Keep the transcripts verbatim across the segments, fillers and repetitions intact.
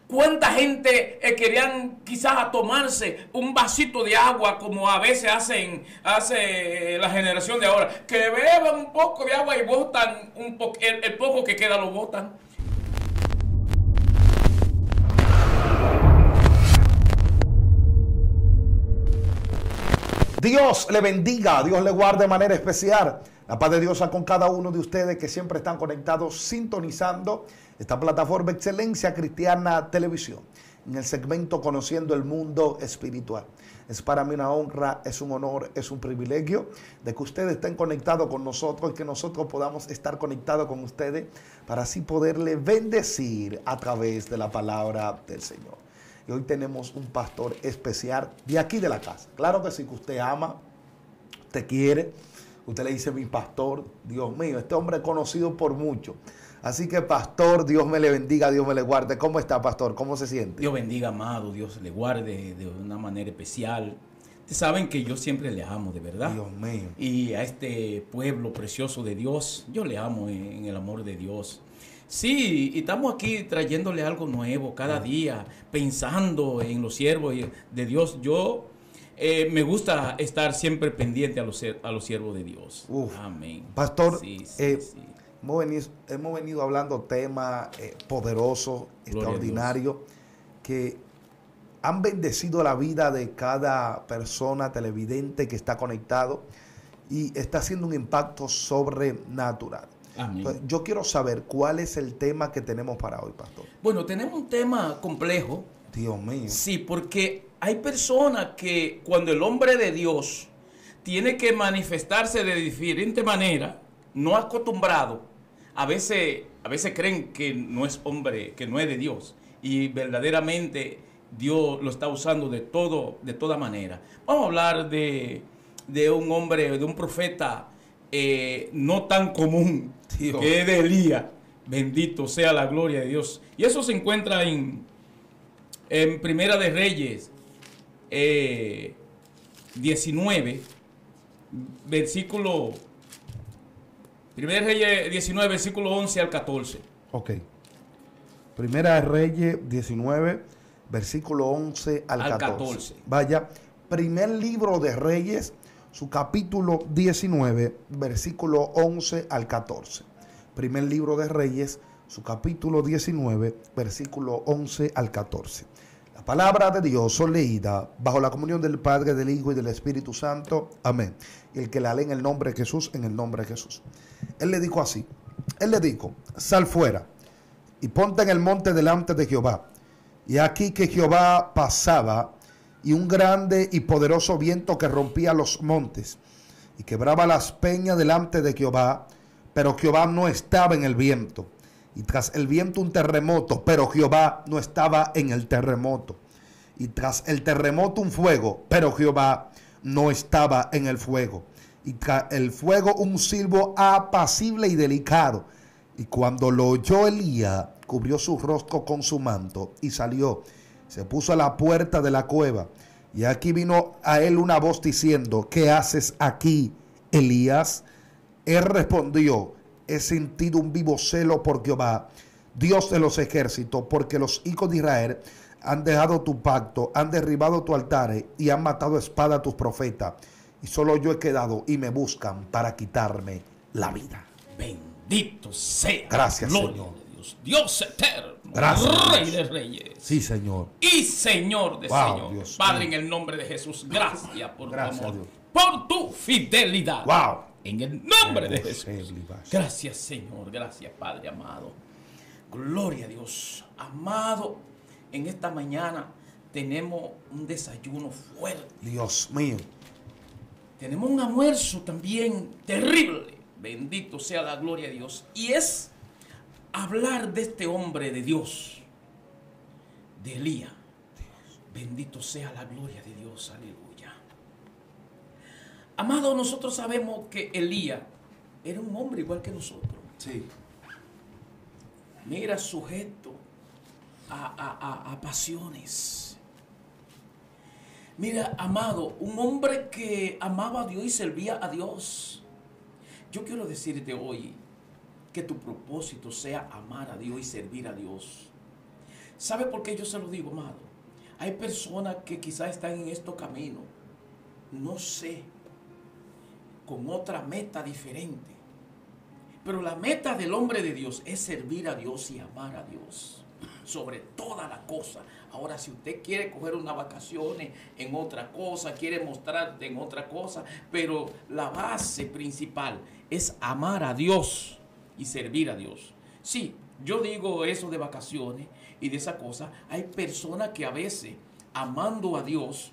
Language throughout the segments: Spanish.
¿Cuánta gente eh, querían quizás tomarse un vasito de agua como a veces hacen hace la generación de ahora? Que beban un poco de agua y botan un po el, el poco que queda lo botan. Dios le bendiga, Dios le guarde de manera especial. La paz de Dios sea con cada uno de ustedes que siempre están conectados, sintonizando esta plataforma Excelencia Cristiana Televisión, en el segmento Conociendo el Mundo Espiritual. Es para mí una honra, es un honor, es un privilegio de que ustedes estén conectados con nosotros y que nosotros podamos estar conectados con ustedes para así poderle bendecir a través de la palabra del Señor. Y hoy tenemos un pastor especial de aquí de la casa. Claro que sí, que usted ama, usted quiere. Usted le dice mi pastor, Dios mío, este hombre es conocido por mucho. Así que pastor, Dios me le bendiga, Dios me le guarde. ¿Cómo está, pastor? ¿Cómo se siente? Dios bendiga, amado, Dios le guarde de una manera especial. Ustedes saben que yo siempre le amo, de verdad. Dios mío. Y a este pueblo precioso de Dios, yo le amo en el amor de Dios. Sí, y estamos aquí trayéndole algo nuevo cada día, pensando en los siervos de Dios. Yo eh, me gusta estar siempre pendiente a los, a los siervos de Dios. Uf. Amén. Pastor, sí, sí, eh, sí. Hemos, venido, hemos venido hablando temas eh, poderosos, extraordinarios, que han bendecido la vida de cada persona televidente que está conectado y está haciendo un impacto sobrenatural. Entonces, yo quiero saber cuál es el tema que tenemos para hoy, pastor. Bueno, tenemos un tema complejo. Dios mío. Sí, porque hay personas que cuando el hombre de Dios tiene que manifestarse de diferente manera, no acostumbrado, a veces, a veces creen que no es hombre, que no es de Dios, y verdaderamente Dios lo está usando de todo, de toda manera. Vamos a hablar de, de un hombre, de un profeta eh, no tan común, Dios, que es de Elías. Bendito sea la gloria de Dios. Y eso se encuentra en, en Primera de Reyes eh, diecinueve, versículo Primera de Reyes diecinueve, versículo once al catorce. Ok. Primera de Reyes diecinueve, versículo once al, al catorce. catorce. Vaya, primer libro de Reyes, su capítulo diecinueve, versículo once al catorce. Primer libro de Reyes, su capítulo diecinueve, versículo once al catorce. La palabra de Dios son leída bajo la comunión del Padre, del Hijo y del Espíritu Santo. Amén. Y el que la lee en el nombre de Jesús, en el nombre de Jesús. Él le dijo así. Él le dijo, sal fuera y ponte en el monte delante de Jehová. Y aquí que Jehová pasaba, y un grande y poderoso viento que rompía los montes y quebraba las peñas delante de Jehová, pero Jehová no estaba en el viento. Y tras el viento un terremoto, pero Jehová no estaba en el terremoto. Y tras el terremoto un fuego, pero Jehová no estaba en el fuego. Y tras el fuego un silbo apacible y delicado. Y cuando lo oyó Elías, cubrió su rostro con su manto y salió. Se puso a la puerta de la cueva. Y aquí vino a él una voz diciendo, ¿qué haces aquí, Elías? Él respondió, he sentido un vivo celo por Jehová, Dios de los ejércitos, porque los hijos de Israel han dejado tu pacto, han derribado tu altar y han matado a espada a tus profetas. Y solo yo he quedado y me buscan para quitarme la vida. Bendito sea. Gracias, Señor. Señor. Dios, Dios eterno. Gracias. Rey de reyes. Sí, Señor. Y Señor de wow, señores. Dios Padre, mío. en el nombre de Jesús, gracias por gracias, tu amor. Dios. Por tu fidelidad. Wow. En el nombre de Jesús. Gracias, Señor. Gracias, Padre amado. Gloria a Dios. Amado, en esta mañana tenemos un desayuno fuerte. Dios mío. Tenemos un almuerzo también terrible. Bendito sea la gloria de Dios. Y es hablar de este hombre de Dios, de Elías. Bendito sea la gloria de Dios. Aleluya. Amado, nosotros sabemos que Elías era un hombre igual que nosotros. Sí. Mira, sujeto a, a, a, a pasiones. Mira, amado, un hombre que amaba a Dios y servía a Dios. Yo quiero decirte hoy que tu propósito sea amar a Dios y servir a Dios. ¿Sabe por qué yo se lo digo, amado? Hay personas que quizás están en estos caminos, no sé, con otra meta diferente. Pero la meta del hombre de Dios es servir a Dios y amar a Dios sobre toda la cosa. Ahora, si usted quiere coger unas vacaciones en otra cosa, quiere mostrarte en otra cosa, pero la base principal es amar a Dios y servir a Dios. Sí, yo digo eso de vacaciones y de esa cosa. Hay personas que a veces, amando a Dios,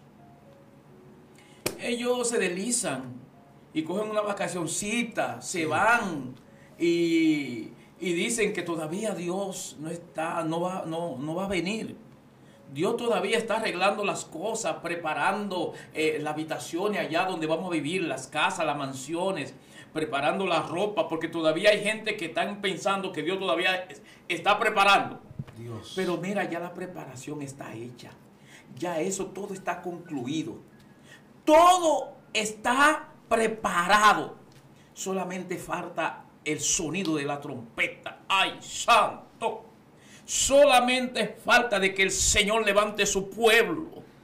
ellos se deslizan y cogen una vacacioncita, se van y, y dicen que todavía Dios no está, no va, no, no va a venir. Dios todavía está arreglando las cosas, preparando eh, las habitaciones allá donde vamos a vivir, las casas, las mansiones, preparando la ropa, porque todavía hay gente que están pensando que Dios todavía está preparando. Dios. Pero mira, ya la preparación está hecha. Ya eso todo está concluido. Todo está preparado. Solamente falta el sonido de la trompeta. ¡Ay, santo! Solamente falta de que el Señor levante su pueblo.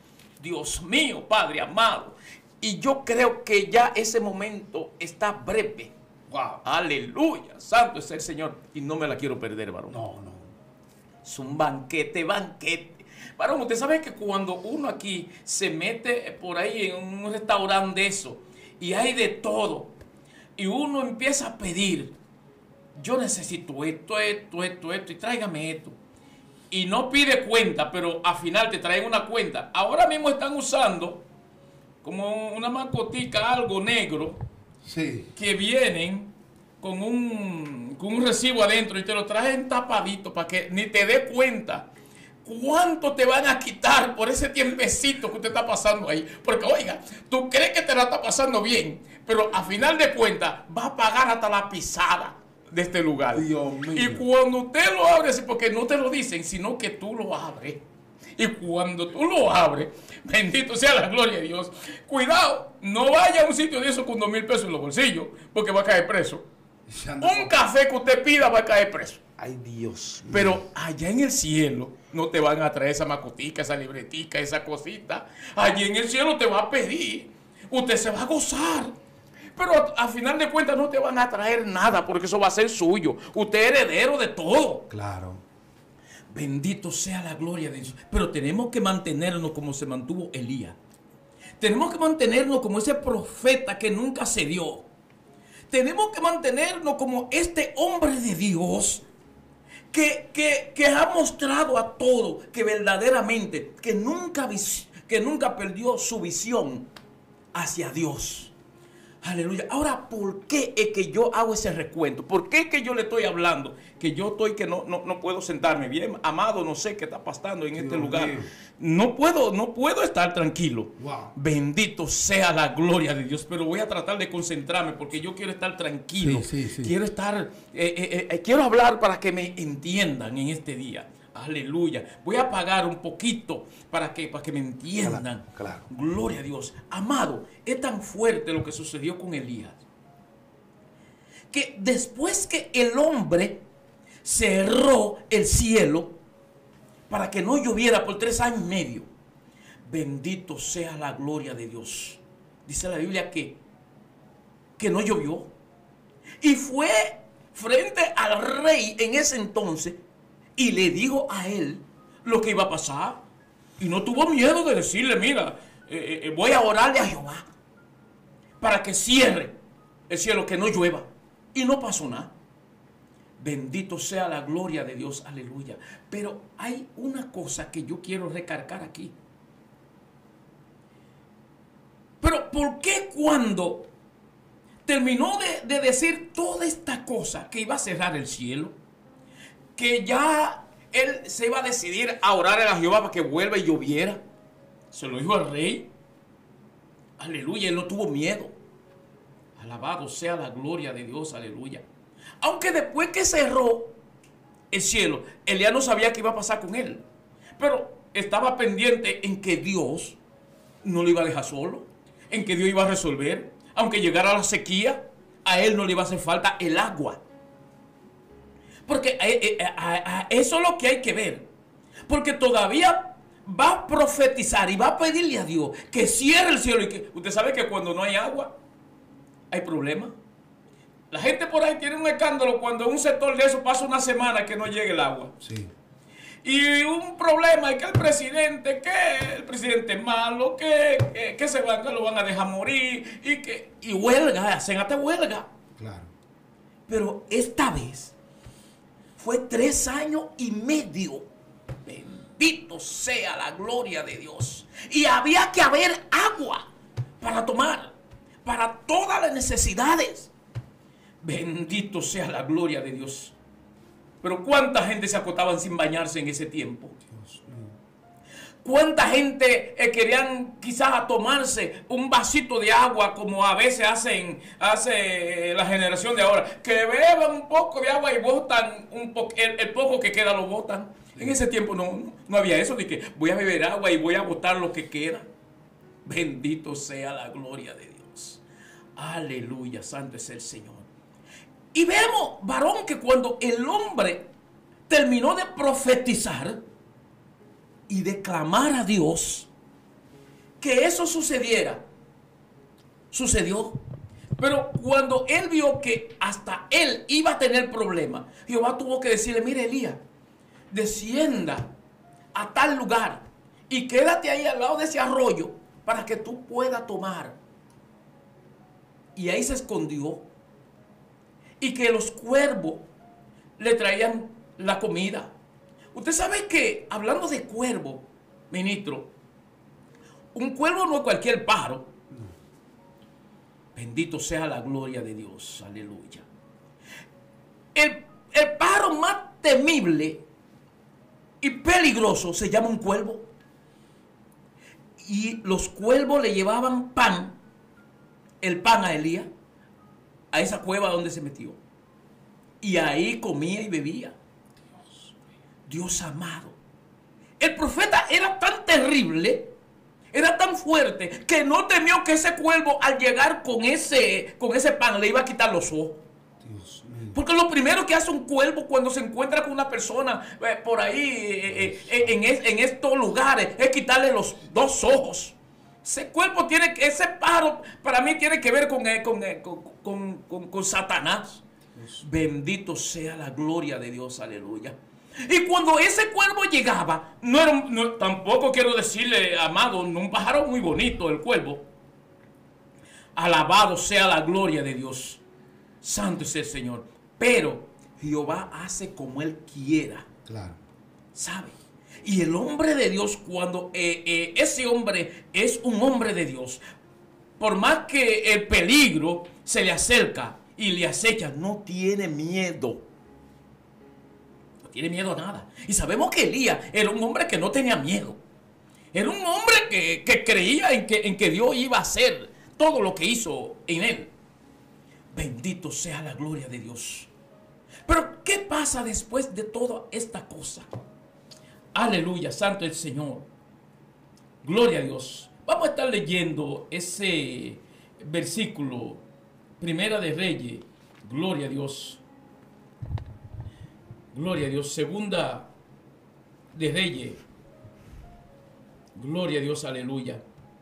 Dios mío, Padre amado. Y yo creo que ya ese momento está breve. Wow. Aleluya. Santo es el Señor. Y no me la quiero perder, varón. No, no. Es un banquete, banquete. Varón, usted sabe que cuando uno aquí se mete por ahí en un restaurante de eso y hay de todo, y uno empieza a pedir, yo necesito esto, esto, esto, esto, y tráigame esto. Y no pide cuenta, pero al final te traen una cuenta. Ahora mismo están usando como una mascotica, algo negro, sí, que vienen con un, con un recibo adentro y te lo traen tapadito para que ni te dé cuenta cuánto te van a quitar por ese tiempecito que usted está pasando ahí. Porque, oiga, tú crees que te la está pasando bien, pero a final de cuentas va a pagar hasta la pisada de este lugar. Dios mío. Y cuando usted lo abre, porque no te lo dicen, sino que tú lo abres. Y cuando tú lo abres, bendito sea la gloria de Dios. Cuidado, no vaya a un sitio de eso con dos mil pesos en los bolsillos, porque va a caer preso. Un café que usted pida va a caer preso. Ay, Dios mío. Pero allá en el cielo no te van a traer esa macotica, esa libretica, esa cosita. Allí en el cielo te va a pedir. Usted se va a gozar. Pero a final de cuentas no te van a traer nada, porque eso va a ser suyo. Usted es heredero de todo. Claro. Bendito sea la gloria de Dios. Pero tenemos que mantenernos como se mantuvo Elías. Tenemos que mantenernos como ese profeta que nunca se dio. Tenemos que mantenernos como este hombre de Dios que, que, que ha mostrado a todo que verdaderamente, que nunca, que nunca perdió su visión hacia Dios. Aleluya. Ahora, ¿por qué es que yo hago ese recuento? ¿Por qué es que yo le estoy hablando? Que yo estoy que no, no, no puedo sentarme bien, amado, no sé qué está pasando en Dios este lugar. Mío. No puedo, no puedo estar tranquilo. Wow. Bendito sea la gloria de Dios. Pero voy a tratar de concentrarme porque yo quiero estar tranquilo. Sí, sí, sí. Quiero estar, eh, eh, eh, quiero hablar para que me entiendan en este día. Aleluya. Voy a apagar un poquito para que, para que me entiendan. Claro, claro. Gloria a Dios. Amado, es tan fuerte lo que sucedió con Elías, que después que el hombre cerró el cielo para que no lloviera por tres años y medio, bendito sea la gloria de Dios. Dice la Biblia que, que no llovió. Y fue frente al rey en ese entonces y le dijo a él lo que iba a pasar. Y no tuvo miedo de decirle, mira, eh, eh, voy a orarle a Jehová para que cierre el cielo, que no llueva. Y no pasó nada. Bendito sea la gloria de Dios, aleluya. Pero hay una cosa que yo quiero recargar aquí. Pero ¿por qué cuando terminó de, de decir toda esta cosa, que iba a cerrar el cielo, que ya él se iba a decidir a orar a Jehová para que vuelva y lloviera, se lo dijo al rey? Aleluya, él no tuvo miedo. Alabado sea la gloria de Dios, aleluya. Aunque después que cerró el cielo, Elías no sabía qué iba a pasar con él, pero estaba pendiente en que Dios no lo iba a dejar solo, en que Dios iba a resolver. Aunque llegara la sequía, a él no le iba a hacer falta el agua. Porque a, a, a, a eso es lo que hay que ver. Porque todavía va a profetizar y va a pedirle a Dios que cierre el cielo. Y que usted sabe que cuando no hay agua, hay problemas. La gente por ahí tiene un escándalo cuando en un sector de eso pasa una semana que no llegue el agua. Sí. Y un problema es que el presidente, que el presidente es malo, que, que, que se van, que lo van a dejar morir, y que y huelga, hacen hasta huelga. Claro. Pero esta vez fue tres años y medio. Bendito sea la gloria de Dios. Y había que haber agua para tomar, para todas las necesidades. Bendito sea la gloria de Dios. Pero ¿cuánta gente se acostaban sin bañarse en ese tiempo? Dios mío. ¿Cuánta gente eh, querían quizás tomarse un vasito de agua como a veces hacen hace la generación de ahora? Que beban un poco de agua y botan un po el, el poco que queda lo botan. En ese tiempo no, no, no había eso de que voy a beber agua y voy a botar lo que queda. Bendito sea la gloria de Dios. Aleluya, santo es el Señor. Y vemos, varón, que cuando el hombre terminó de profetizar y de clamar a Dios, que eso sucediera, sucedió. Pero cuando él vio que hasta él iba a tener problemas, Jehová tuvo que decirle, mire Elías, descienda a tal lugar y quédate ahí al lado de ese arroyo para que tú puedas tomar. Y ahí se escondió. Y que los cuervos le traían la comida. Usted sabe que, hablando de cuervo, ministro, un cuervo no es cualquier pájaro. Bendito sea la gloria de Dios. Aleluya. El, el pájaro más temible y peligroso se llama un cuervo. Y los cuervos le llevaban pan, el pan a Elías, a esa cueva donde se metió. Y ahí comía y bebía. Dios, Dios amado. El profeta era tan terrible, era tan fuerte, que no temió que ese cuervo al llegar con ese, con ese pan le iba a quitar los ojos. Dios mío. Porque lo primero que hace un cuervo cuando se encuentra con una persona eh, por ahí eh, eh, en, es, en estos lugares es quitarle los dos ojos. Ese cuerpo tiene, ese pájaro para mí tiene que ver con, con, con, con, con, con Satanás. Dios. Bendito sea la gloria de Dios, aleluya. Y cuando ese cuervo llegaba, no era un, no, tampoco quiero decirle, amado, un pájaro muy bonito el cuervo. Alabado sea la gloria de Dios. Santo es el Señor. Pero Jehová hace como Él quiera. Claro. ¿Sabe? Y el hombre de Dios, cuando eh, eh, ese hombre es un hombre de Dios, por más que el peligro se le acerca y le acecha, no tiene miedo. No tiene miedo a nada. Y sabemos que Elías era un hombre que no tenía miedo. Era un hombre que, que creía en que, en que Dios iba a hacer todo lo que hizo en él. Bendito sea la gloria de Dios. Pero ¿qué pasa después de toda esta cosa? Aleluya, santo el Señor. Gloria a Dios. Vamos a estar leyendo ese versículo, Primera de Reyes. Gloria a Dios. Gloria a Dios. Segunda de Reyes. Gloria a Dios, aleluya.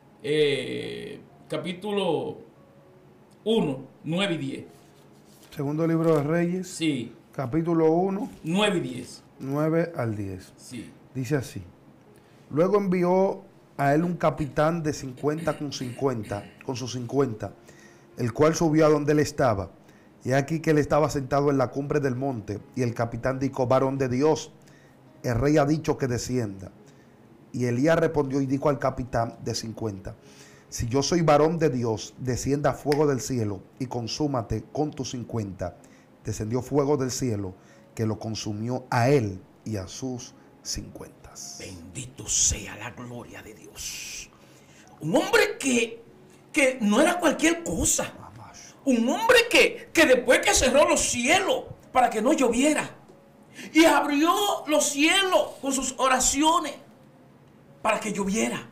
Eh, capítulo uno, nueve y diez. Segundo libro de Reyes. Sí. Capítulo uno. nueve y diez. nueve al diez. Sí. Dice así. Luego envió a él un capitán de cincuenta con cincuenta, con sus cincuenta, el cual subió a donde él estaba. Y aquí que él estaba sentado en la cumbre del monte. Y el capitán dijo, varón de Dios, el rey ha dicho que descienda. Y Elías respondió y dijo al capitán de cincuenta, si yo soy varón de Dios, descienda fuego del cielo y consúmate con tus cincuenta. Descendió fuego del cielo que lo consumió a él y a sus cincuenta. Bendito sea la gloria de Dios. Un hombre que, que no era cualquier cosa. Un hombre que, que después que cerró los cielos para que no lloviera y abrió los cielos con sus oraciones para que lloviera.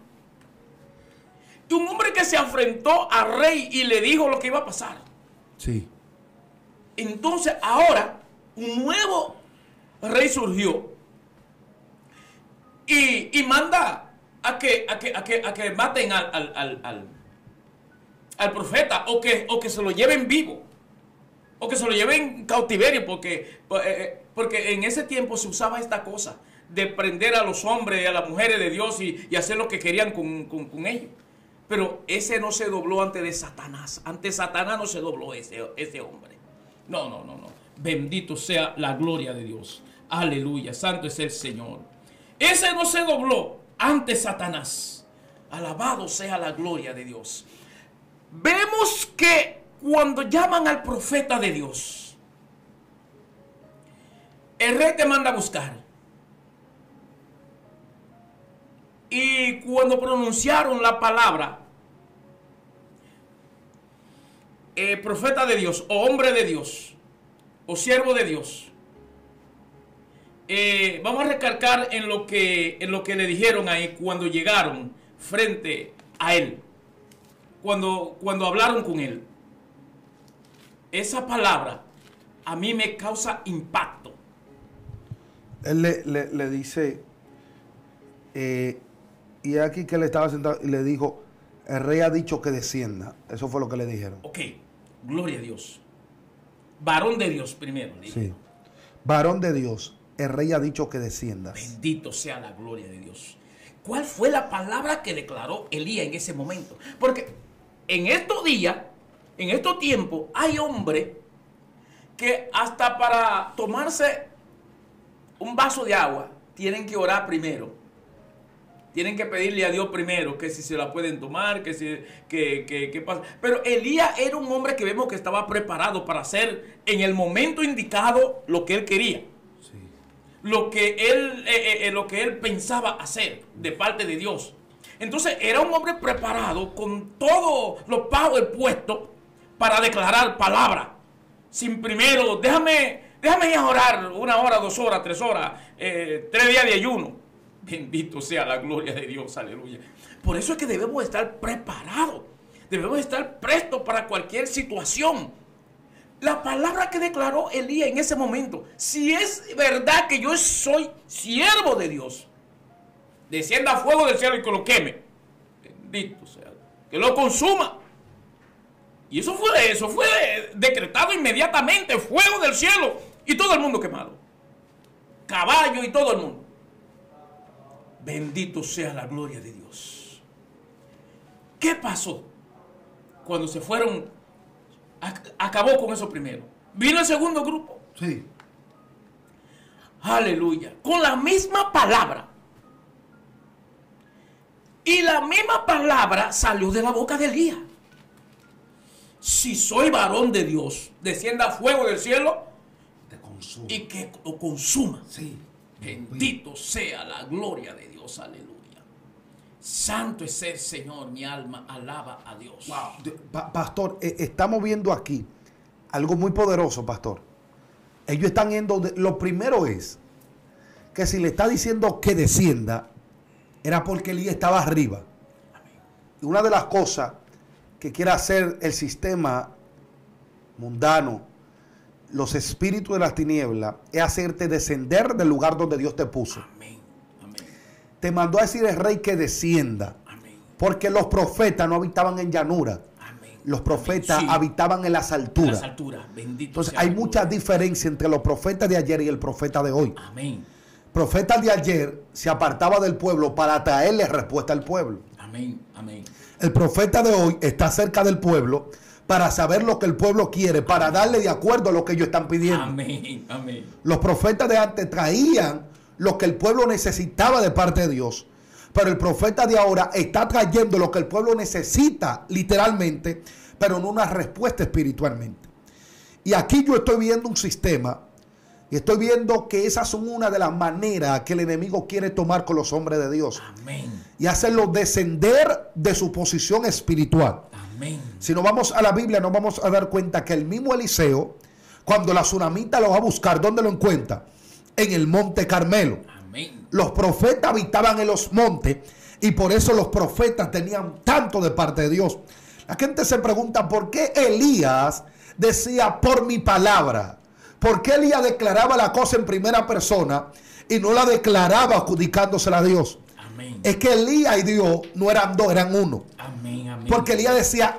Y un hombre que se enfrentó al rey y le dijo lo que iba a pasar. Sí. Entonces ahora un nuevo rey surgió. y, y manda a que, a que, a que, a que maten al, al, al, al, al profeta, o que, o que se lo lleven vivo, o que se lo lleven en cautiverio, porque, porque en ese tiempo se usaba esta cosa de prender a los hombres y a las mujeres de Dios y, y hacer lo que querían con, con, con ellos. Pero ese no se dobló ante de Satanás. Ante Satanás no se dobló ese, ese hombre. No, no, no, no. Bendito sea la gloria de Dios. Aleluya. Santo es el Señor. Ese no se dobló ante Satanás. Alabado sea la gloria de Dios. Vemos que cuando llaman al profeta de Dios, el rey te manda a buscar. Y cuando pronunciaron la palabra, eh, profeta de Dios, o hombre de Dios, o siervo de Dios, eh, vamos a recalcar en lo que, en lo que le dijeron ahí cuando llegaron frente a él, cuando, cuando hablaron con él. Esa palabra a mí me causa impacto. Él le, le, le dice, eh, y aquí que él estaba sentado y le dijo, el rey ha dicho que descienda. Eso fue lo que le dijeron. Ok, gloria a Dios. Varón de Dios primero. Sí. Varón de Dios, el rey ha dicho que desciendas. Bendito sea la gloria de Dios. ¿Cuál fue la palabra que declaró Elías en ese momento? Porque en estos días, en estos tiempos, hay hombres que hasta para tomarse un vaso de agua tienen que orar primero. Tienen que pedirle a Dios primero que si se la pueden tomar, que si que, que, que pasa. Pero Elías era un hombre que vemos que estaba preparado para hacer en el momento indicado lo que él quería. Sí. Lo que él, eh, eh, lo que él pensaba hacer de parte de Dios. Entonces era un hombre preparado con todos los pagos puestos para declarar palabra. Sin primero, déjame, déjame ir a orar una hora, dos horas, tres horas, eh, tres días de ayuno. Bendito sea la gloria de Dios, aleluya. Por eso es que debemos estar preparados. Debemos estar prestos para cualquier situación. La palabra que declaró Elías en ese momento, si es verdad que yo soy siervo de Dios, descienda fuego del cielo y que lo queme. Bendito sea, que lo consuma. Y eso fue, eso fue decretado inmediatamente, fuego del cielo y todo el mundo quemado. Caballo y todo el mundo. Bendito sea la gloria de Dios. ¿Qué pasó? Cuando se fueron, acabó con eso primero. Vino el segundo grupo. Sí. Aleluya. Con la misma palabra. Y la misma palabra salió de la boca de Elías. Si soy varón de Dios, descienda fuego del cielo te consuma. Y que lo consuma. Sí. Bendito sea la gloria de Dios, aleluya. Santo es el Señor, mi alma alaba a Dios. Wow. Pa pastor, eh, estamos viendo aquí algo muy poderoso, pastor. Ellos están yendo, de, lo primero es que si le está diciendo que descienda, era porque Elías estaba arriba. Amén. Y una de las cosas que quiere hacer el sistema mundano, los espíritus de las tinieblas, es hacerte descender del lugar donde Dios te puso. Amén. Amén. Te mandó a decir el rey que descienda. Amén. Porque los profetas no habitaban en llanura. Amén. Los profetas sí. habitaban en las alturas. En las alturas. Bendito. Entonces hay mucha diferencia entre los profetas de ayer y el profeta de hoy. Amén. El profeta de ayer se apartaba del pueblo para traerle respuesta al pueblo. Amén. Amén. El profeta de hoy está cerca del pueblo para saber lo que el pueblo quiere, para darle de acuerdo a lo que ellos están pidiendo. Amén, amén. Los profetas de antes traían lo que el pueblo necesitaba de parte de Dios, pero el profeta de ahora está trayendo lo que el pueblo necesita literalmente, pero no una respuesta espiritualmente. Y aquí yo estoy viendo un sistema y estoy viendo que esas son una de las maneras que el enemigo quiere tomar con los hombres de Dios. Amén. Y hacerlos descender de su posición espiritual. Amén. Si nos vamos a la Biblia, nos vamos a dar cuenta que el mismo Eliseo, cuando la tsunamita lo va a buscar, ¿dónde lo encuentra? En el monte Carmelo. Amén. Los profetas habitaban en los montes y por eso los profetas tenían tanto de parte de Dios. La gente se pregunta por qué Elías decía por mi palabra. ¿Por qué Elías declaraba la cosa en primera persona y no la declaraba adjudicándosela a Dios. Amén. Es que Elías y Dios no eran dos, eran uno. Amén, amén. Porque Elías decía,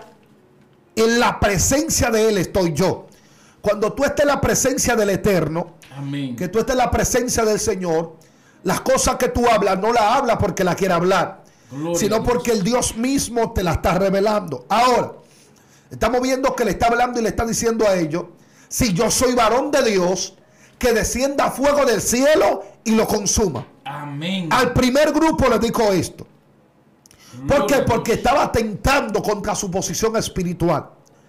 en la presencia de Él estoy yo. Cuando tú estés en la presencia del Eterno, amén, que tú estés en la presencia del Señor, las cosas que tú hablas no las hablas porque las quieres hablar, gloria, sino porque el Dios mismo te la está revelando. Ahora, estamos viendo que le está hablando y le está diciendo a ellos, si yo soy varón de Dios, que descienda fuego del cielo y lo consuma. Amén. Al primer grupo le dijo esto. ¿Por qué? Porque estaba atentando contra su posición espiritual.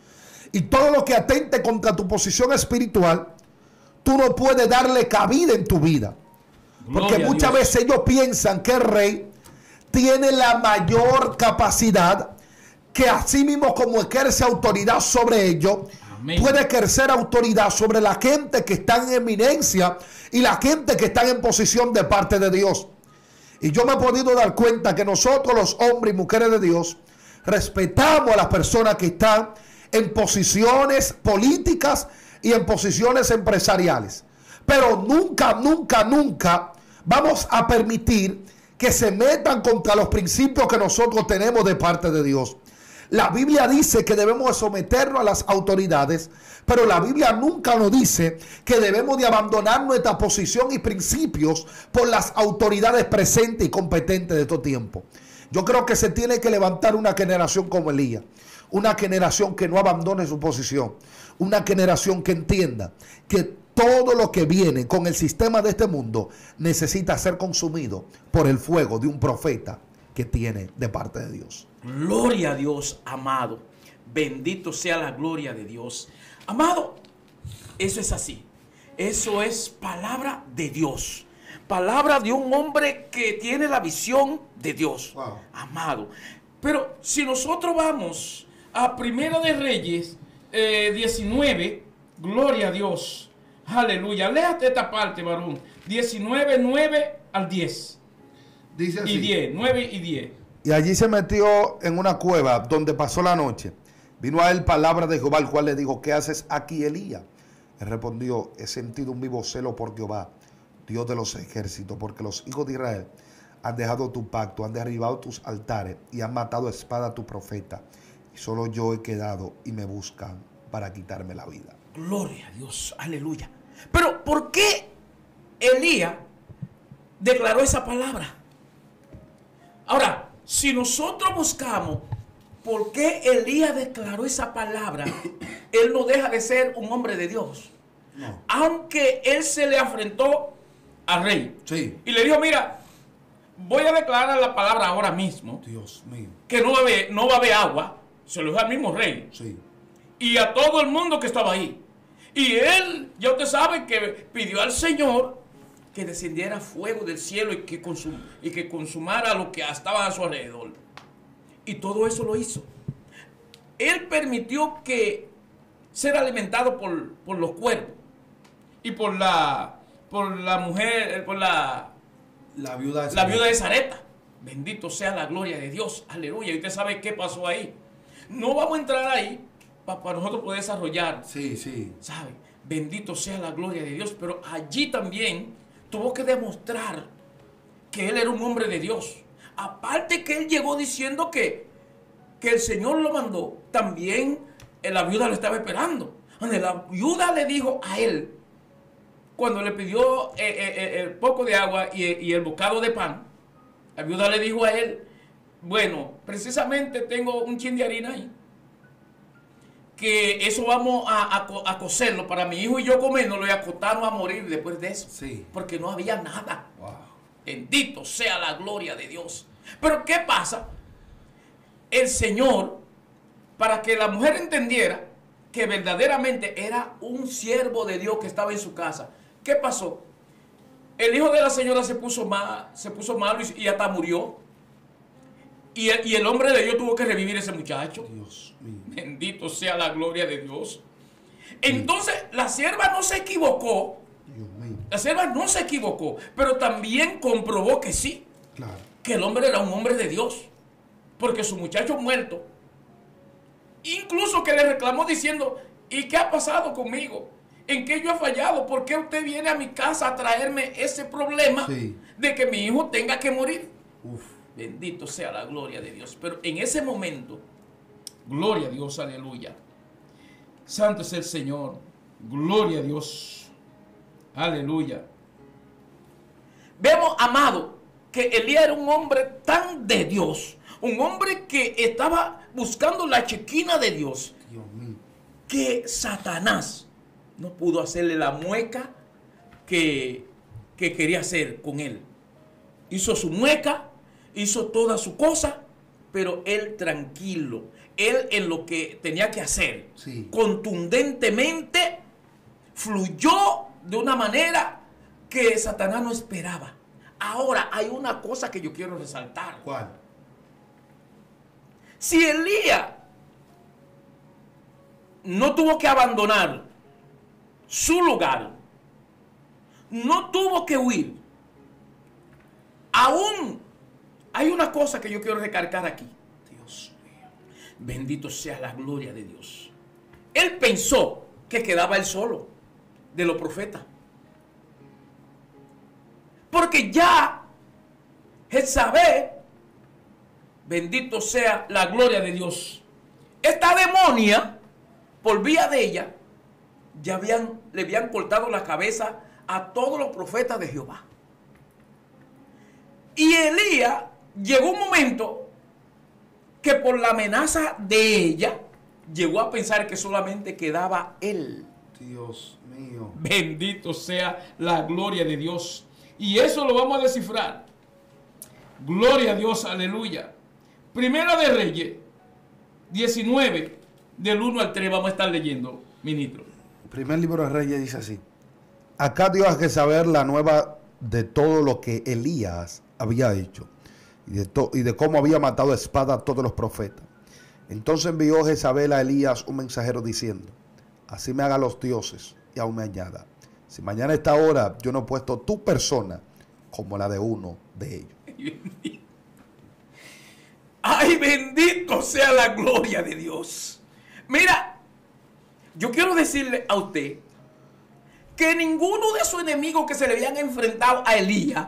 Y todo lo que atente contra tu posición espiritual, tú no puedes darle cabida en tu vida. Porque Gloria muchas veces ellos piensan que el rey tiene la mayor capacidad, que así mismo como ejerce autoridad sobre ellos, amén, puede ejercer autoridad sobre la gente que está en eminencia y la gente que está en posición de parte de Dios. Y yo me he podido dar cuenta que nosotros, los hombres y mujeres de Dios, respetamos a las personas que están en posiciones políticas y en posiciones empresariales. Pero nunca, nunca, nunca vamos a permitir que se metan contra los principios que nosotros tenemos de parte de Dios. La Biblia dice que debemos someternos a las autoridades, pero la Biblia nunca nos dice que debemos de abandonar nuestra posición y principios por las autoridades presentes y competentes de estos tiempos. Yo creo que se tiene que levantar una generación como Elías, una generación que no abandone su posición, una generación que entienda que todo lo que viene con el sistema de este mundo necesita ser consumido por el fuego de un profeta que tiene de parte de Dios. Gloria a Dios, amado. Bendito sea la gloria de Dios. Amado, eso es así. Eso es palabra de Dios. Palabra de un hombre que tiene la visión de Dios. Wow. Amado. Pero si nosotros vamos a Primera de Reyes eh, diecinueve, gloria a Dios. Aleluya. Léate esta parte, varón. diecinueve, nueve al diez. Dice así. Y diez, nueve y diez. Y allí se metió en una cueva donde pasó la noche. Vino a él palabra de Jehová, el cual le dijo, ¿qué haces aquí, Elías? Él respondió, he sentido un vivo celo por Jehová, Dios de los ejércitos, porque los hijos de Israel han dejado tu pacto, han derribado tus altares y han matado a espada a tu profeta. Y solo yo he quedado y me buscan para quitarme la vida. Gloria a Dios, aleluya. Pero ¿por qué Elías declaró esa palabra? Ahora, si nosotros buscamos por qué Elías declaró esa palabra, él no deja de ser un hombre de Dios. No. Aunque él se le afrentó al rey. Sí. Y le dijo, mira, voy a declarar la palabra ahora mismo. Dios mío. Que no va a haber, no va a haber agua. Se lo dijo al mismo rey. Sí. Y a todo el mundo que estaba ahí. Y él, ya usted sabe que pidió al Señor que descendiera fuego del cielo y que, consum y que consumara lo que estaba a su alrededor. Y todo eso lo hizo. Él permitió que ser alimentado por, por los cuervos y por la, por la mujer, por la, la viuda de la viuda de Sarepta. Bendito sea la gloria de Dios. Aleluya. Y usted sabe qué pasó ahí. No vamos a entrar ahí para, para nosotros poder desarrollar. Sí, sí. ¿Sabe? Bendito sea la gloria de Dios. Pero allí también tuvo que demostrar que él era un hombre de Dios. Aparte que él llegó diciendo que, que el Señor lo mandó, también la viuda lo estaba esperando. La viuda le dijo a él, cuando le pidió eh, eh, el poco de agua y, y el bocado de pan, la viuda le dijo a él, bueno, precisamente tengo un chin de harina ahí, que eso vamos a, a, a cocerlo para mi hijo y yo comérnoslo y acostarnos a morir después de eso. Sí. Porque no había nada. Wow. Bendito sea la gloria de Dios. Pero ¿qué pasa? El Señor, para que la mujer entendiera que verdaderamente era un siervo de Dios que estaba en su casa, ¿qué pasó? El hijo de la señora se puso mal, se puso malo y, y hasta murió. Y el, y el hombre de Dios tuvo que revivir a ese muchacho. Dios mío. Bendito sea la gloria de Dios. Entonces, la sierva no se equivocó. Dios mío. La sierva no se equivocó, pero también comprobó que sí. Claro. Que el hombre era un hombre de Dios. Porque su muchacho muerto, incluso que le reclamó diciendo, ¿y qué ha pasado conmigo? ¿En qué yo he fallado? ¿Por qué usted viene a mi casa a traerme ese problema sí. de que mi hijo tenga que morir? Uf. Bendito sea la gloria de Dios. Pero en ese momento, gloria a Dios, aleluya. Santo es el Señor. Gloria a Dios. Aleluya. Vemos, amado, que Elías era un hombre tan de Dios. Un hombre que estaba buscando la chequina de Dios. Dios mío. Que Satanás no pudo hacerle la mueca que, que quería hacer con él. Hizo su mueca, hizo toda su cosa, pero él tranquilo. Él en lo que tenía que hacer, sí. contundentemente, fluyó de una manera que Satanás no esperaba. Ahora, hay una cosa que yo quiero resaltar. ¿Cuál? Si Elías no tuvo que abandonar su lugar, no tuvo que huir, aún hay una cosa que yo quiero recalcar aquí. Dios mío, bendito sea la gloria de Dios. Él pensó que quedaba él solo de los profetas, porque ya Jezabel, bendito sea la gloria de Dios, esta demonia, por vía de ella, ya habían, le habían cortado la cabeza a todos los profetas de Jehová. Y Elías llegó un momento que por la amenaza de ella, llegó a pensar que solamente quedaba él. Dios mío. Bendito sea la gloria de Dios. Y eso lo vamos a descifrar. Gloria a Dios, aleluya. Primera de Reyes, diecinueve, del uno al tres, vamos a estar leyendo, ministro. El primer libro de Reyes dice así. Acá dio a Jezabel la nueva de todo lo que Elías había hecho y de, y de cómo había matado a espada a todos los profetas. Entonces envió Jezabel a Elías un mensajero diciendo: así me hagan los dioses y aún me añada, si mañana a esta hora yo no he puesto tu persona como la de uno de ellos. Ay, bendito sea la gloria de Dios. Mira, yo quiero decirle a usted que ninguno de sus enemigos que se le habían enfrentado a Elías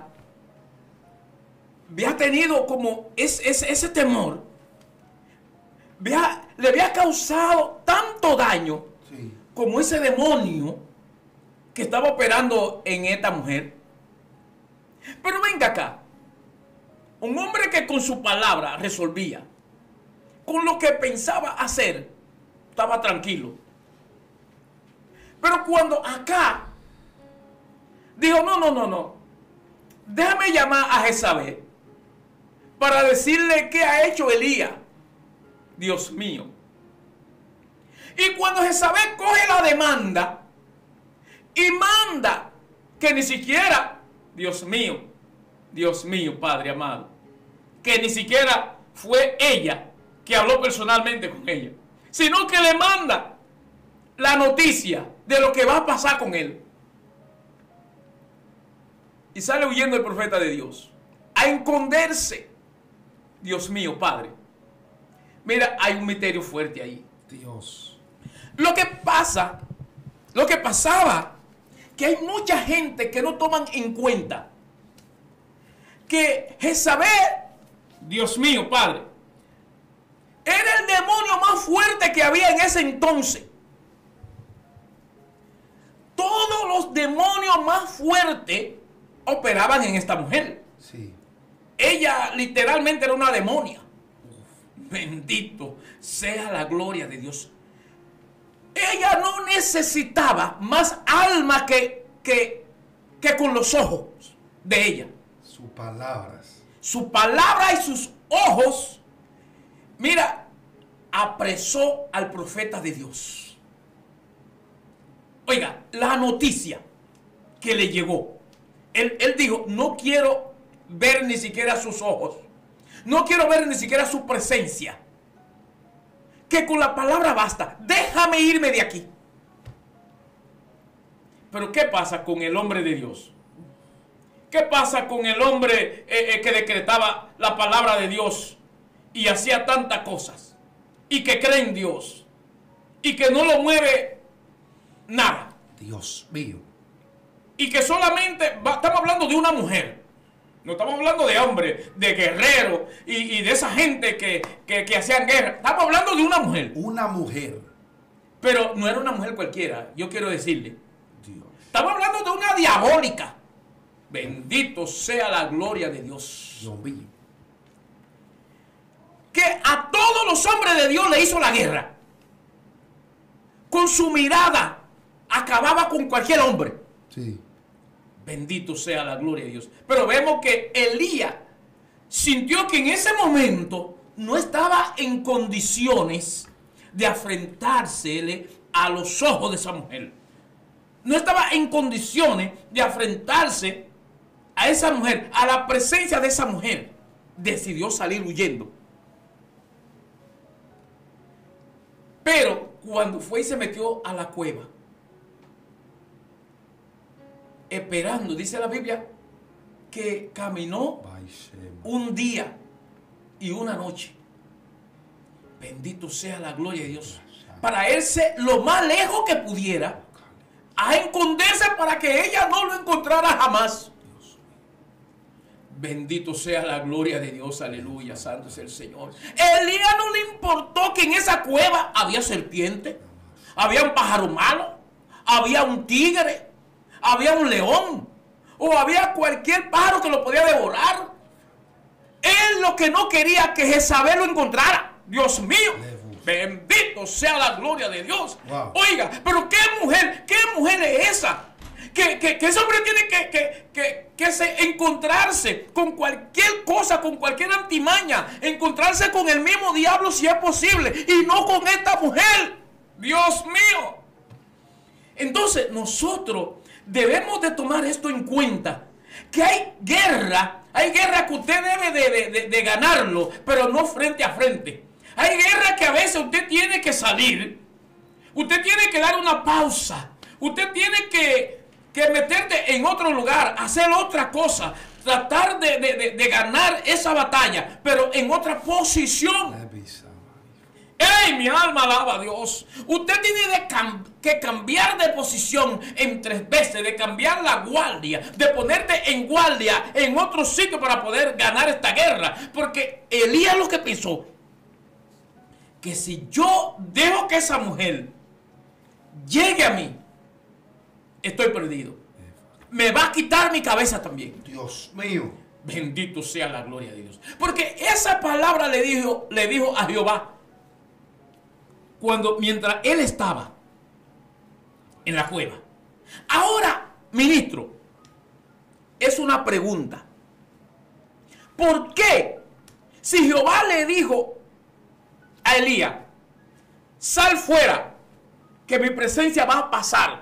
había tenido como ese, ese, ese temor, había, le había causado tanto daño sí. como ese demonio que estaba operando en esta mujer. Pero venga acá, un hombre que con su palabra resolvía, con lo que pensaba hacer, estaba tranquilo. Pero cuando acá dijo, no, no, no, no, déjame llamar a Jezabel para decirle qué ha hecho Elías. Dios mío. Y cuando Jezabel coge la demanda y manda que ni siquiera, Dios mío, Dios mío, Padre amado, que ni siquiera fue ella que habló personalmente con ella, sino que le manda la noticia de lo que va a pasar con él. Y sale huyendo el profeta de Dios a esconderse. Dios mío, Padre. Mira, hay un misterio fuerte ahí. Dios. Lo que pasa, lo que pasaba, que hay mucha gente que no toman en cuenta que Jezabel, Dios mío, Padre, era el demonio más fuerte que había en ese entonces. Todos los demonios más fuertes operaban en esta mujer. Sí. Ella literalmente era una demonia. Uf. Bendito sea la gloria de Dios. Ella no necesitaba más alma que, que, que con los ojos de ella. Sus palabras. Su palabra y sus ojos, mira, apresó al profeta de Dios. Oiga, la noticia que le llegó. Él, él dijo, no quiero ver ni siquiera sus ojos. No quiero ver ni siquiera su presencia. Que con la palabra basta. Déjame irme de aquí. Pero ¿qué pasa con el hombre de Dios? ¿Qué pasa con el hombre eh, eh, que decretaba la palabra de Dios y hacía tantas cosas? Y que cree en Dios. Y que no lo mueve nada. Dios mío. Y que solamente, va, estamos hablando de una mujer. No estamos hablando de hombres, de guerreros y, y de esa gente que, que, que hacían guerra. Estamos hablando de una mujer. Una mujer. Pero no era una mujer cualquiera, yo quiero decirle. Dios. Estamos hablando de una diabólica. Bendito sea la gloria de Dios. Dios mío. Que a todos los hombres de Dios le hizo la guerra. Con su mirada acababa con cualquier hombre. Sí. Bendito sea la gloria de Dios. Pero vemos que Elías sintió que en ese momento no estaba en condiciones de afrentársele a los ojos de esa mujer. No estaba en condiciones de afrentarse a esa mujer, a la presencia de esa mujer. Decidió salir huyendo. Pero cuando fue y se metió a la cueva, esperando, dice la Biblia, que caminó un día y una noche. Bendito sea la gloria de Dios. Para irse lo más lejos que pudiera, a esconderse para que ella no lo encontrara jamás. Bendito sea la gloria de Dios, aleluya, santo es el Señor. Elías no le importó que en esa cueva había serpiente, había un pájaro malo, había un tigre, había un león, o había cualquier pájaro que lo podía devorar. Él lo que no quería que Jezabel lo encontrara. Dios mío, bendito sea la gloria de Dios. Wow. Oiga, pero qué mujer, qué mujer es esa. Que, que, que ese hombre tiene que, que, que, que se, encontrarse con cualquier cosa, con cualquier antimaña, encontrarse con el mismo diablo si es posible, y no con esta mujer. Dios mío. Entonces nosotros debemos de tomar esto en cuenta, que hay guerra, hay guerra que usted debe de, de, de, de ganarlo, pero no frente a frente. Hay guerra que a veces usted tiene que salir, usted tiene que dar una pausa, usted tiene que, que meterte en otro lugar, hacer otra cosa, tratar de, de, de, de ganar esa batalla, pero en otra posición. ¡Ey, mi alma alaba a Dios! Usted tiene de cam que cambiar de posición en tres veces, de cambiar la guardia, de ponerte en guardia en otro sitio para poder ganar esta guerra. Porque Elías lo que pensó, que si yo dejo que esa mujer llegue a mí, estoy perdido. Me va a quitar mi cabeza también. Dios mío. Bendito sea la gloria de Dios. Porque esa palabra le dijo, le dijo a Jehová, cuando, mientras él estaba en la cueva. Ahora, ministro, es una pregunta. ¿Por qué? Si Jehová le dijo a Elías, sal fuera, que mi presencia va a pasar.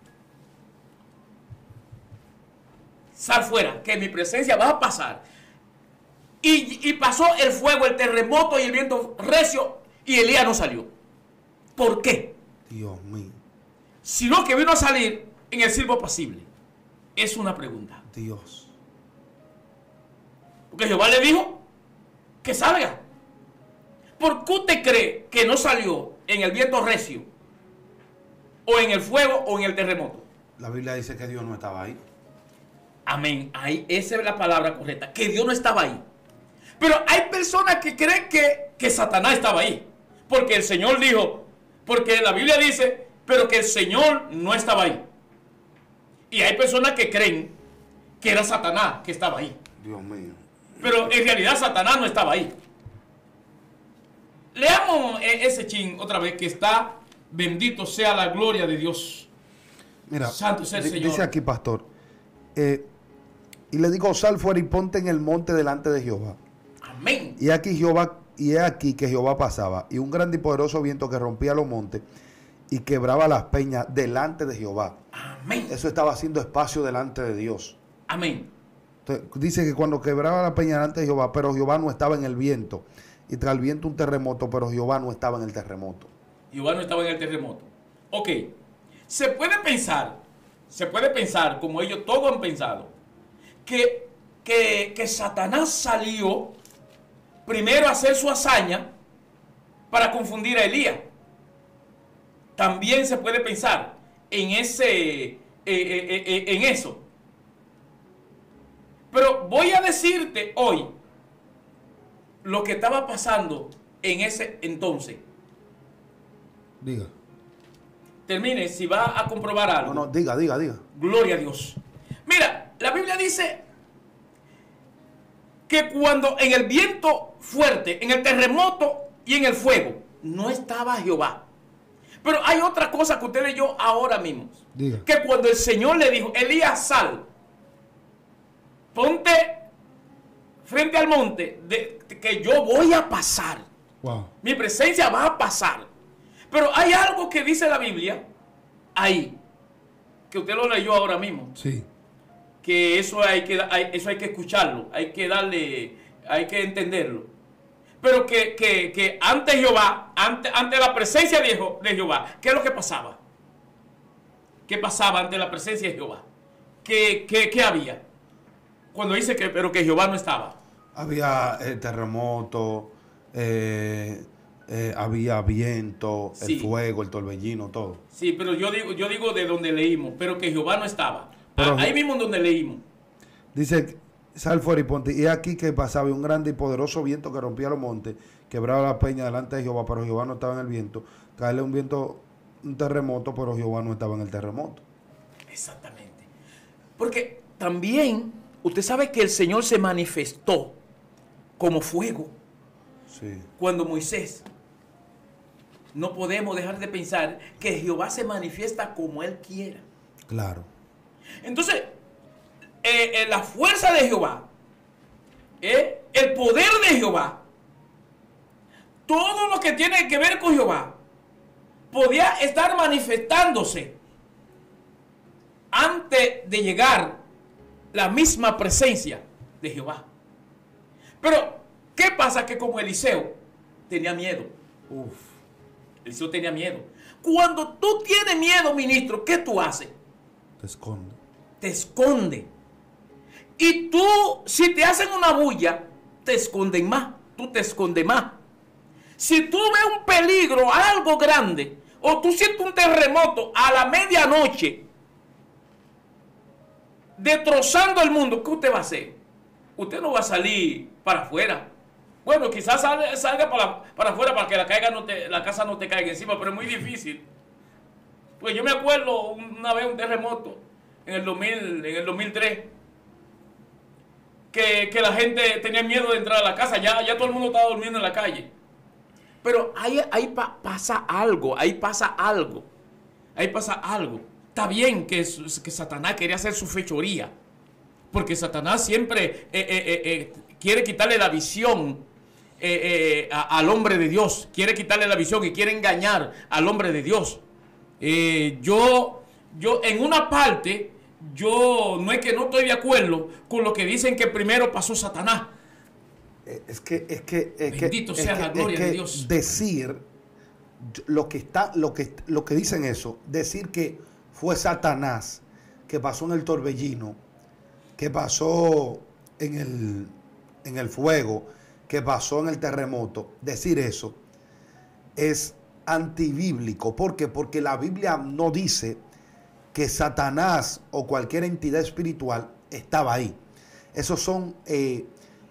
Sal fuera, que mi presencia va a pasar. Y, y pasó el fuego, el terremoto y el viento recio, y Elías no salió. ¿Por qué? Dios mío. Sino que vino a salir en el silbo apacible. Es una pregunta. Dios. Porque Jehová le dijo que salga. ¿Por qué usted cree que no salió en el viento recio, o en el fuego, o en el terremoto? La Biblia dice que Dios no estaba ahí. Amén. Ahí, esa es la palabra correcta. Que Dios no estaba ahí. Pero hay personas que creen que, que Satanás estaba ahí. Porque el Señor dijo... Porque la Biblia dice, pero que el Señor no estaba ahí. Y hay personas que creen que era Satanás que estaba ahí. Dios mío. Pero en realidad Satanás no estaba ahí. Leamos ese chin otra vez que está, bendito sea la gloria de Dios. Mira, santo es el Señor. Dice aquí, pastor, eh, y le digo, sal fuera y ponte en el monte delante de Jehová. Amén. Y aquí Jehová... Y es aquí que Jehová pasaba, y un grande y poderoso viento que rompía los montes y quebraba las peñas delante de Jehová. Amén. Eso estaba haciendo espacio delante de Dios. Amén. Entonces, dice que cuando quebraba la peña delante de Jehová, pero Jehová no estaba en el viento. Y tras el viento un terremoto, pero Jehová no estaba en el terremoto. Jehová no estaba en el terremoto. Ok. Se puede pensar, se puede pensar, como ellos todos han pensado, que, que, que Satanás salió primero a hacer su hazaña para confundir a Elías. También se puede pensar, en ese, eh, eh, eh, en eso. Pero voy a decirte hoy lo que estaba pasando en ese entonces. Diga. Termine, si va a comprobar algo. No, no, diga, diga, diga. Gloria a Dios. Mira, la Biblia dice que cuando en el viento fuerte, en el terremoto y en el fuego, no estaba Jehová. Pero hay otra cosa que usted leyó ahora mismo. Diga. Que cuando el Señor le dijo, Elías, sal, ponte frente al monte, de, de, que yo voy a pasar. Wow. Mi presencia va a pasar. Pero hay algo que dice la Biblia ahí, que usted lo leyó ahora mismo. Sí. Que eso hay que, hay, eso hay que escucharlo, hay que darle, hay que entenderlo. Pero que, que, que ante Jehová, ante, ante la presencia de, de Jehová, ¿qué es lo que pasaba? ¿Qué pasaba ante la presencia de Jehová? ¿Qué, qué, qué había? Cuando dice que, pero que Jehová no estaba. Había eh, terremoto, eh, eh, había viento, sí. El fuego, el torbellino, todo. Sí, pero yo digo, yo digo de donde leímos, pero que Jehová no estaba. Pero, ahí mismo en donde leímos. Dice, sal fuera y ponte. Y aquí que pasaba un grande y poderoso viento que rompía los montes, quebraba la peña delante de Jehová, pero Jehová no estaba en el viento. Caerle un viento, un terremoto, pero Jehová no estaba en el terremoto. Exactamente. Porque también, usted sabe que el Señor se manifestó como fuego. Sí. Cuando Moisés. No podemos dejar de pensar que Jehová se manifiesta como Él quiera. Claro. Entonces, eh, eh, la fuerza de Jehová, eh, el poder de Jehová, todo lo que tiene que ver con Jehová, podía estar manifestándose antes de llegar la misma presencia de Jehová. Pero, ¿qué pasa? Que como Eliseo tenía miedo. Uf, Eliseo tenía miedo. Cuando tú tienes miedo, ministro, ¿qué tú haces? Te esconde. Te esconde. Y tú, si te hacen una bulla, te esconden más. Tú te escondes más. Si tú ves un peligro, algo grande, o tú sientes un terremoto a la medianoche, destrozando el mundo, ¿qué usted va a hacer? Usted no va a salir para afuera. Bueno, quizás salga, salga para, para afuera para que la, caiga no te, la casa no te caiga encima, pero es muy difícil. Pues yo me acuerdo una vez un terremoto en el, dos mil, en el dos mil tres, que, que la gente tenía miedo de entrar a la casa, ya, ya todo el mundo estaba durmiendo en la calle. Pero ahí, ahí pa, pasa algo, ahí pasa algo, ahí pasa algo. Está bien que, que Satanás quería hacer su fechoría, porque Satanás siempre eh, eh, eh, eh, quiere quitarle la visión eh, eh, a, al hombre de Dios, quiere quitarle la visión y quiere engañar al hombre de Dios. Eh, yo, yo en una parte, yo no es que no estoy de acuerdo con lo que dicen que primero pasó Satanás. Es que, es que, es bendito que, sea es la que, gloria es que de Dios. Decir lo que está, lo que, lo que dicen eso, decir que fue Satanás que pasó en el torbellino, que pasó en el, en el fuego, que pasó en el terremoto, decir eso es antibíblico. ¿Por qué? Porque la Biblia no dice que Satanás o cualquier entidad espiritual estaba ahí. Esos son, eh,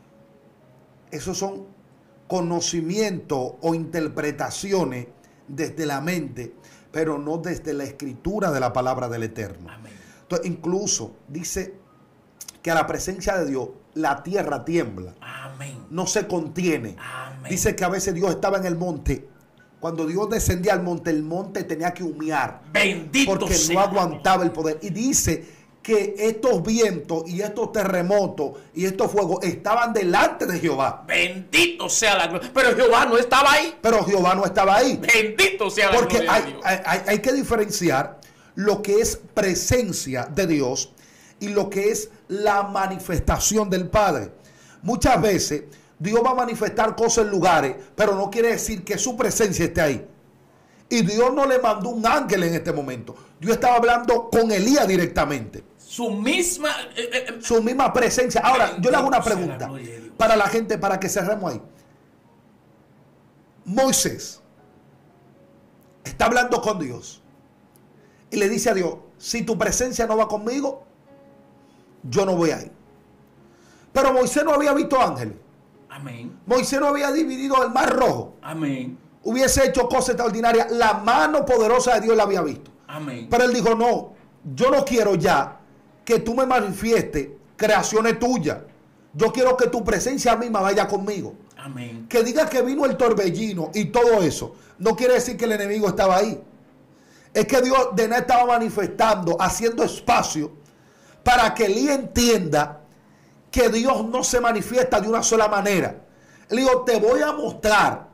esos son conocimientos o interpretaciones desde la mente, pero no desde la escritura de la palabra del Eterno. Amén. Entonces, incluso dice que a la presencia de Dios la tierra tiembla. Amén. No se contiene. Amén. Dice que a veces Dios estaba en el monte. Cuando Dios descendía al monte, el monte tenía que humear. Bendito porque sea no aguantaba el poder. Y dice que estos vientos y estos terremotos y estos fuegos estaban delante de Jehová. Bendito sea la gloria. Pero Jehová no estaba ahí. Pero Jehová no estaba ahí. Bendito sea la porque gloria hay, de Dios. Hay, hay, hay que diferenciar lo que es presencia de Dios y lo que es la manifestación del Padre. Muchas veces Dios va a manifestar cosas en lugares, pero no quiere decir que su presencia esté ahí. Y Dios no le mandó un ángel en este momento. Dios estaba hablando con Elías directamente. Su misma eh, eh, su misma presencia. Ahora, yo le hago una pregunta para la gente, para que cerremos ahí. Moisés está hablando con Dios. y le dice a Dios, si tu presencia no va conmigo, yo no voy a ir. Pero Moisés no había visto ángeles. Amén. Moisés no había dividido el mar rojo. Amén. Hubiese hecho cosas extraordinarias. La mano poderosa de Dios la había visto. Amén. Pero él dijo, no, yo no quiero ya que tú me manifiestes creaciones tuyas. Yo quiero que tu presencia misma vaya conmigo. Amén. Que diga que vino el torbellino y todo eso, no quiere decir que el enemigo estaba ahí. Es que Dios de nada estaba manifestando, haciendo espacio para que Elías entienda que Dios no se manifiesta de una sola manera. Él dijo, te voy a mostrar,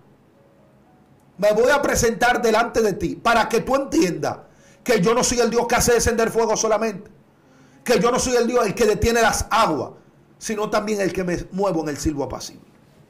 me voy a presentar delante de ti para que tú entiendas que yo no soy el Dios que hace descender fuego solamente, que yo no soy el Dios el que detiene las aguas, sino también el que me muevo en el silbo apacible.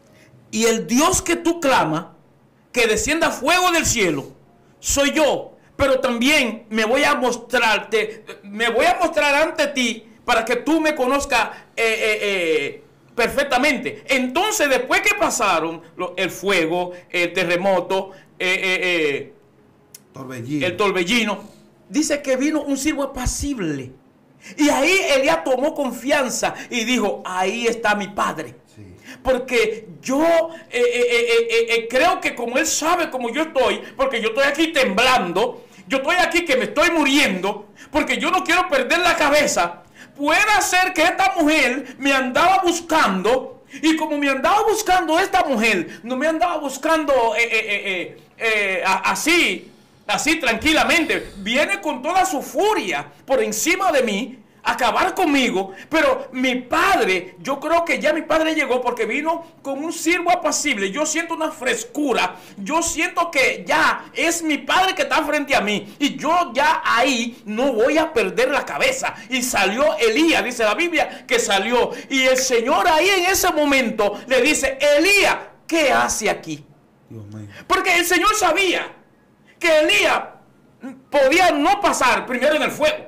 Y el Dios que tú clamas, que descienda fuego del cielo, soy yo. Pero también me voy a mostrarte, me voy a mostrar ante ti para que tú me conozcas eh, eh, eh, perfectamente. Entonces, después que pasaron lo, el fuego, el terremoto, eh, eh, eh, torbellino. el torbellino, dice que vino un silbo apacible. Y ahí Elías tomó confianza y dijo, ahí está mi padre. Sí. Porque yo eh, eh, eh, eh, eh, creo que como él sabe cómo yo estoy, porque yo estoy aquí temblando, yo estoy aquí que me estoy muriendo, porque yo no quiero perder la cabeza. Puede ser que esta mujer me andaba buscando, y como me andaba buscando esta mujer, no me andaba buscando eh, eh, eh, eh, así, así tranquilamente. Viene con toda su furia por encima de mí, a acabar conmigo. Pero mi padre, yo creo que ya mi padre llegó porque vino con un silbo apacible. Yo siento una frescura. Yo siento que ya es mi padre que está frente a mí. Y yo ya ahí no voy a perder la cabeza. Y salió Elías, dice la Biblia, que salió. Y el Señor ahí en ese momento le dice, Elías, ¿qué hace aquí? Dios mío. Porque el Señor sabía que Elías podía no pasar primero en el fuego,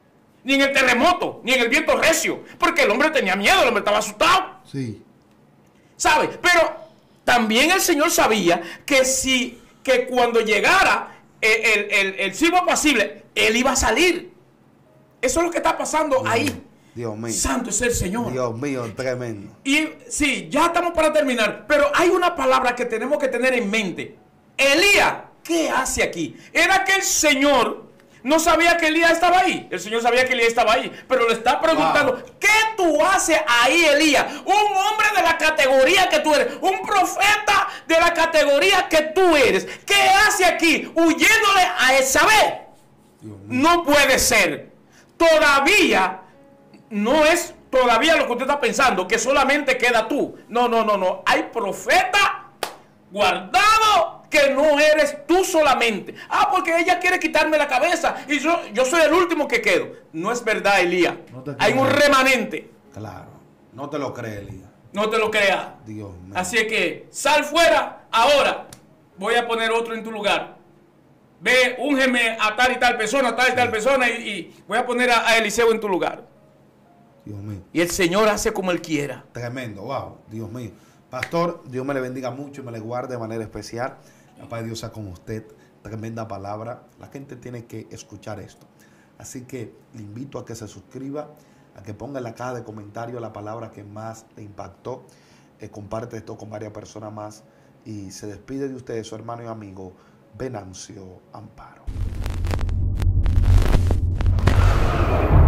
ni en el terremoto, ni en el viento recio, porque el hombre tenía miedo, el hombre estaba asustado. Sí. ¿Sabe? Pero también el Señor sabía que si, que cuando llegara el, el, el, el silbo apacible, él iba a salir. Eso es lo que está pasando Dios ahí. mío. Dios mío. Santo es el Señor. Dios mío, tremendo. Y sí, ya estamos para terminar, pero hay una palabra que tenemos que tener en mente. Elías, ¿qué hace aquí? Era que el Señor no sabía que Elías estaba ahí. El Señor sabía que Elías estaba ahí, pero le está preguntando, wow, ¿qué tú haces ahí, Elías? Un hombre de la categoría que tú eres, un profeta de la categoría que tú eres. ¿Qué hace aquí? Huyéndole a Jezabel. No puede ser. Todavía no es todavía lo que usted está pensando, que solamente queda tú. No, no, no, no. Hay profeta guardado que no eres tú solamente. Ah, porque ella quiere quitarme la cabeza y yo, yo soy el último que quedo. No es verdad, Elías. No Hay un remanente. Claro. No te lo crees, Elías. No te lo creas. Dios mío. Así es que sal fuera ahora. Voy a poner otro en tu lugar. Ve, úngeme a tal y tal persona, a tal y sí. tal persona y, y voy a poner a, a Eliseo en tu lugar. Dios mío. Y el Señor hace como Él quiera. Tremendo, wow, Dios mío. Pastor, Dios me le bendiga mucho y me le guarde de manera especial. La paz de Dios sea con usted. Tremenda palabra. La gente tiene que escuchar esto. Así que le invito a que se suscriba, a que ponga en la caja de comentarios la palabra que más le impactó. Eh, comparte esto con varias personas más. Y se despide de ustedes, su hermano y amigo, Venancio Amparo.